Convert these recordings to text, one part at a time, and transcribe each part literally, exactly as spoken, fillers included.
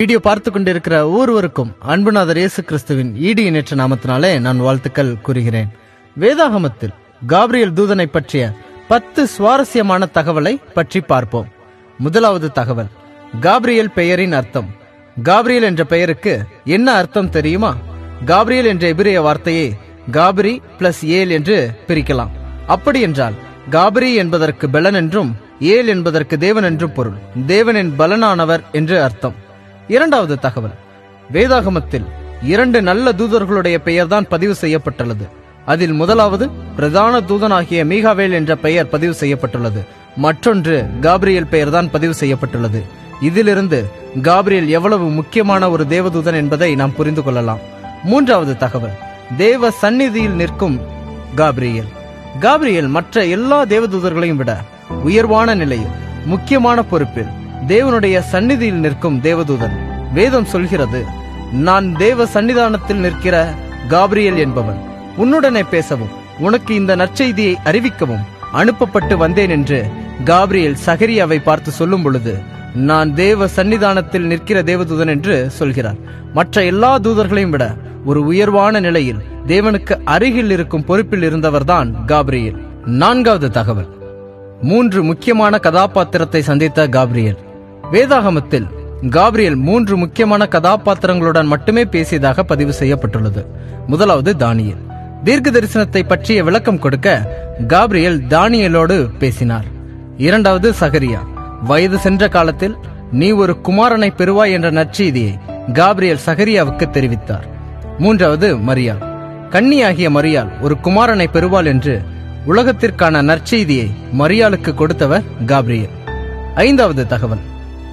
Video பார்த்து கொண்டிருக்கிற ஒவ்வொருவருக்கும் அன்புநாதர் இயேசு கிறிஸ்துவின் ஈடு இணைற்ற நாமத்தினாலே நான் வாழ்த்துக்கள் கூறுகிறேன். வேதாகமத்தில் காபிரியேல் தூதனை பற்றிய பத்து சுவாரஸ்யமான தகவலை பற்றி பார்ப்போம். முதலாவது தகவல், காபிரியேல் பெயரின் அர்த்தம். காபிரியேல் என்ற பெயருக்கு என்ன அர்த்தம் தெரியுமா? காபிரியேல் என்ற எபிரேய வார்த்தையை காபிரி பிளஸ் ஏல் என்று பிரிக்கலாம். அப்படி என்றால் காபிரி என்பதற்கு பலன் என்றும் ஏல் என்பதற்கு தேவன் என்றும் பொருள். தேவனின் பலனானவர் என்று அர்த்தம். இரண்டாவது தகவல், வேதாகமத்தில் இரண்டு நல்ல தூதர்களுடைய பெயர்தான் பதிவு செய்யப்பட்டுள்ளது. அதில் முதலாவது பிரதான தூதனாகிய மீகாவேல் என்ற பெயர் பதிவு செய்யப்பட்டுள்ளது. மற்றொன்று காபிரியேல் பெயர்தான் பதிவு செய்யப்பட்டுள்ளது. இதிலிருந்து காபிரியேல் எவ்வளவு முக்கியமான ஒரு தேவதூதன் என்பதை நாம் புரிந்து கொள்ளலாம். மூன்றாவது தகவல், தேவ சந்நிதியில் நிற்கும் காபிரியேல். காபிரியேல் மற்ற எல்லா தேவதூதர்களையும் விட உயர்வான நிலையில் முக்கியமான பொறுப்பில் தேவனுடைய சந்நிதியில் நிற்கும் தேவதூதன். வேதம் சொல்கிறது, நான் தேவ சன்னிதானத்தில் நிற்கிற காபிரியேல் என்பவன், உன்னுடனே பேசவும் உனக்கு இந்த நற்செய்தியை அறிவிக்கவும் அனுப்பப்பட்டு வந்தேன் என்று காபிரியேல் சகரியாவை பார்த்து சொல்லும் பொழுது, நான் தேவ சன்னிதானத்தில் நிற்கிற தேவதூதன் என்று சொல்கிறார். மற்ற எல்லா தூதர்களையும் விட ஒரு உயர்வான நிலையில் தேவனுக்கு அருகில் இருக்கும் பொறுப்பில் இருந்தவர்தான் காபிரியேல். நான்காவது தகவல், மூன்று முக்கியமான கதாபாத்திரத்தை சந்தித்த காபிரியேல். வேதாகமத்தில் காபிரியேல் மூன்று முக்கியமான கதாபாத்திரங்களுடன் மட்டுமே பேசியதாக பதிவு செய்யப்பட்டுள்ளது. முதலாவது தானியேல். தீர்க்க தரிசனத்தை பற்றிய விளக்கம் கொடுக்க காபிரியேல் தானியேலோடு பேசினார். இரண்டாவது சகரியா. வயது சென்ற காலத்தில் நீ ஒரு குமாரனை பெறுவாய் என்ற நற்செய்தியை காபிரியேல் சகரியாவுக்கு தெரிவித்தார். மூன்றாவது மரியாள். கன்னியாகிய மரியாள் ஒரு குமாரனை பெறுவாள் என்று உலகத்திற்கான நற்செய்தியை மரியாளுக்கு கொடுத்தவர் காபிரியேல். ஐந்தாவது தகவல்,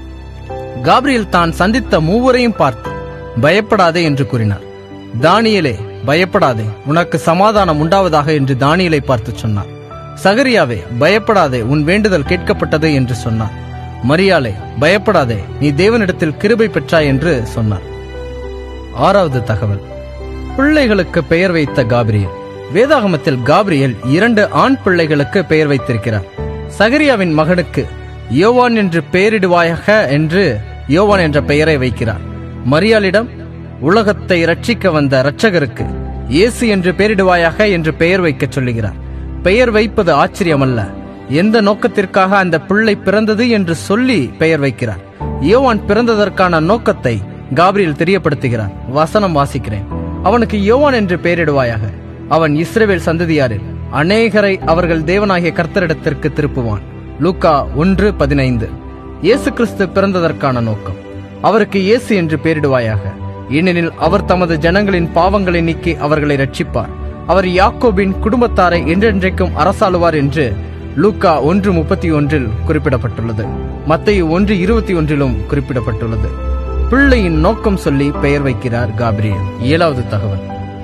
காபிரியேல் தான் சந்தித்த மூவரையும் பார்த்து பயப்படாதே என்று கூறினார். தானியேலே பயப்படாதே, உனக்கு சமாதானம் உண்டாவதாக என்று தானியேலை பார்த்து சொன்னார். சகரியாவே பயப்படாதே, உன் வேண்டுதல் கேட்கப்பட்டது என்று சொன்னார். மரியாளே பயப்படாதே, நீ தேவனிடத்தில் கிருபை பெற்றாய் என்று சொன்னார். ஆறாவது தகவல், பிள்ளைகளுக்கு பெயர் வைத்த காபிரியேல். வேதாகமத்தில் காபிரியேல் இரண்டு ஆண் பிள்ளைகளுக்கு பெயர் வைத்திருக்கிறார். சகரியாவின் மகனுக்கு யோவான் என்று பெயரிடுவாயாக என்று யோவான் என்ற பெயரை வைக்கிறார். மரியாளிடம் உலகத்தை ரட்சிக்க வந்த இரட்சகருக்கு இயேசு என்று பெயரிடுவாயாக என்று பெயர் வைக்க சொல்லுகிறார். பெயர் வைப்பது ஆச்சரியமல்ல, எந்த நோக்கத்திற்காக அந்த பிள்ளை பிறந்தது என்று சொல்லி பெயர் வைக்கிறார். யோவான் பிறந்ததற்கான நோக்கத்தை காபிரியேல் தெரியப்படுத்துகிறார். வசனம் வாசிக்கிறேன். அவனுக்கு யோவான் என்று பெயரிடுவாயாக, அவன் இஸ்ரவேல் சந்ததியாரில் அநேகரை அவர்கள் தேவனாகிய கர்த்தரிடத்திற்கு திருப்புவான். லூக்கா ஒன்று பதினைந்து. இயேசு கிறிஸ்து பிறந்ததற்கான நோக்கம், அவருக்கு இயேசு என்று பெயரிடுவாயாக, ஏனெனில் அவர் தமது ஜனங்களின் பாவங்களை நீக்கி அவர்களை ரட்சிப்பார். அவர் யாக்கோபின் குடும்பத்தாரை என்றென்றைக்கும் அரசாளுவார் என்று லூக்கா ஒன்று முப்பத்தி ஒன்றில் குறிப்பிடப்பட்டுள்ளது. மத்தேயு ஒன்று இருபத்தி ஒன்றிலும் குறிப்பிடப்பட்டுள்ளது. பிள்ளையின் நோக்கம் சொல்லி பெயர் வைக்கிறார் காபிரியேல். ஏழாவது தகவல்,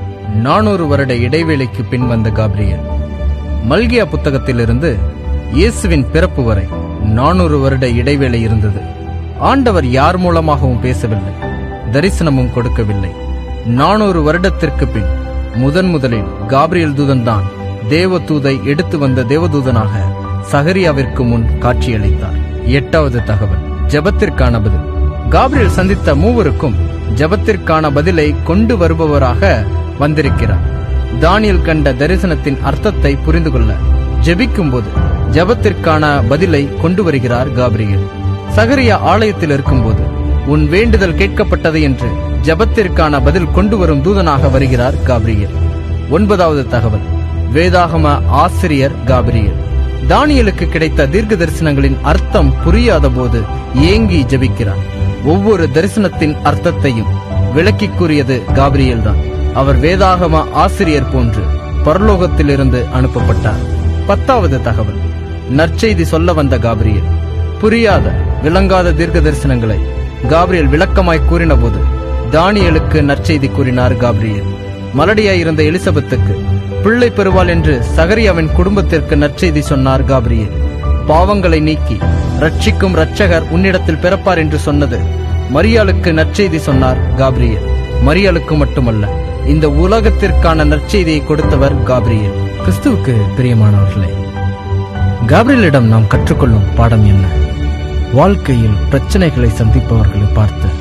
நானூறு வருட இடைவேளைக்கு பின் வந்த காபிரியேல். மல்கியா புத்தகத்திலிருந்து இயேசுவின் பிறப்பு வரை நானூறு வருட இடைவேளை இருந்தது. ஆண்டவர் யார் மூலமாகவும் பேசவில்லை, தரிசனமும் கொடுக்கவில்லை. நானூறு வருடத்திற்கு பின் முதன் முதலில் காபிரியேல் தூதன் தான் தேவதூதை எடுத்து வந்த தேவதூதனாக சகரியாவிற்கு முன் காட்சியளித்தார். எட்டாவது தகவல், ஜெபத்திற்கான பதில். காபிரியேல் சந்தித்த மூவருக்கும் ஜெபத்திற்கான பதிலை கொண்டு வருபவராக வந்திருக்கிறார். தானியேல் கண்ட தரிசனத்தின் அர்த்தத்தை புரிந்து கொள்ள ஜெபிக்கும் போது ஜெபத்திற்கான பதிலை கொண்டு வருகிறார் காபிரியேல். சகரியா ஆலயத்தில் இருக்கும்போது உன் வேண்டுதல் கேட்கப்பட்டது என்று ஜெபத்திற்கான பதில் கொண்டு வரும் தூதனாக வருகிறார் காபிரியேல். ஒன்பதாவது தகவல், வேதாகம ஆசிரியர் காபிரியேல். தானியேலுக்கு கிடைத்த தீர்க்க தரிசனங்களின் அர்த்தம் புரியாத போது ஏங்கி ஜெபிக்கிறார். ஒவ்வொரு தரிசனத்தின் அர்த்தத்தையும் விளக்கி கூறியது காபிரியேல் தான். அவர் வேதாகம ஆசிரியர் போன்று பரலோகத்திலிருந்து அனுப்பப்பட்டார். பத்தாவது தகவல், நற்செய்தி சொல்ல வந்த காபிரியேல். புரியாத விளங்காத தீர்க்க தரிசனங்களை காபிரியேல் விளக்கமாய் கூறின போது தானியேலுக்கு நற்செய்தி கூறினார் காபிரியேல். மலடியாயிருந்த எலிசபெத்துக்கு பிள்ளை பெறுவாள் என்று சகரியாவின் குடும்பத்திற்கு நற்செய்தி சொன்னார் காபிரியேல். பாவங்களை நீக்கி ரட்சிக்கும் இரட்சகர் உன்னிடத்தில் பிறப்பார் என்று சொன்னது மரியாளுக்கு நற்செய்தி சொன்னார் காபிரியேல். மரியாளுக்கு மட்டுமல்ல, இந்த உலகத்திற்கான நற்செய்தியை கொடுத்தவர் காபிரியேல். கிறிஸ்துவுக்கு பிரியமானவர்களே, காபிரியேலிடம் நாம் கற்றுக்கொள்ளும் பாடம் என்ன? வாழ்க்கையில் பிரச்சனைகளை சந்திப்பவர்களை பார்த்து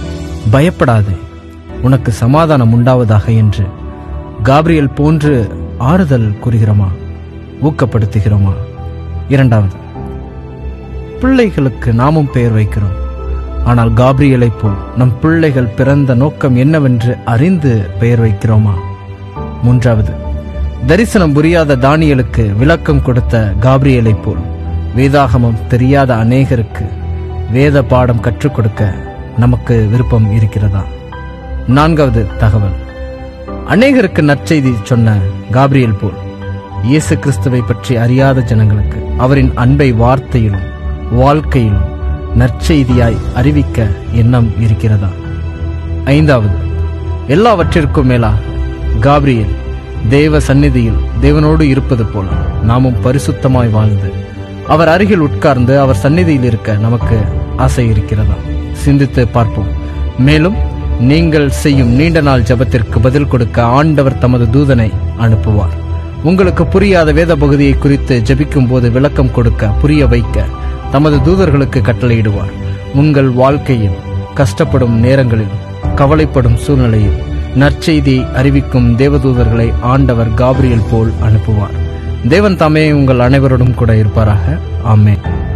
பயப்படாதே, உனக்கு சமாதானம் உண்டாவதாக என்று காபிரியேல் போன்று ஆறுதல் கூறுகிறோமா, ஊக்கப்படுத்துகிறோமா? இரண்டாவது, பிள்ளைகளுக்கு நாமும் பெயர் வைக்கிறோம். ஆனால் காபிரியேலை போல் நம் பிள்ளைகள் பிறந்த நோக்கம் என்னவென்று அறிந்து பெயர் வைக்கிறோமா? மூன்றாவது, தரிசனம் புரியாத தானியேலுக்கு விளக்கம் கொடுத்த காபிரியேலை போல் வேதாகமம் தெரியாத அநேகருக்கு வேத பாடம் கற்றுக் கொடுக்க நமக்கு விருப்பம் இருக்கிறதா? நான்காவது தகவல், அநேகருக்கு நற்செய்தி சொன்ன காபிரியேல் போல் இயேசு கிறிஸ்துவை பற்றி அறியாத ஜனங்களுக்கு அவரின் அன்பை வார்த்தையிலும் வாழ்க்கையிலும் நற்செய்தியாய் அறிவிக்க எண்ணம் இருக்கிறதா? ஐந்தாவது, எல்லாவற்றிற்கும் மேலா காபிரியேல் தேவ சந்நிதியில் தேவனோடு இருப்பது போல நாமும் பரிசுத்தமாய் வாழ்ந்து அவர் அருகில் உட்கார்ந்து அவர் சந்நிதியில் இருக்க நமக்கு ஆசை இருக்கிறதா? சிந்தித்து பார்ப்போம். மேலும் நீங்கள் செய்யும் நீண்ட நாள் ஜெபத்திற்கு பதில் கொடுக்க ஆண்டவர் தமது தூதனை அனுப்புவார். உங்களுக்கு புரியாத வேத பகுதியை குறித்து ஜெபிக்கும் போது விளக்கம் கொடுக்க புரிய வைக்க தமது தூதர்களுக்கு கட்டளையிடுவார். உங்கள் வாழ்க்கையில் கஷ்டப்படும் நேரங்களில் கவலைப்படும் சூழ்நிலையில் நற்செய்தியை அறிவிக்கும் தேவதூதர்களை ஆண்டவர் காபிரியேல் போல் அனுப்புவார். தேவன் தாமே உங்கள் அனைவரோடும் கூட இருப்பாராக. ஆமென்.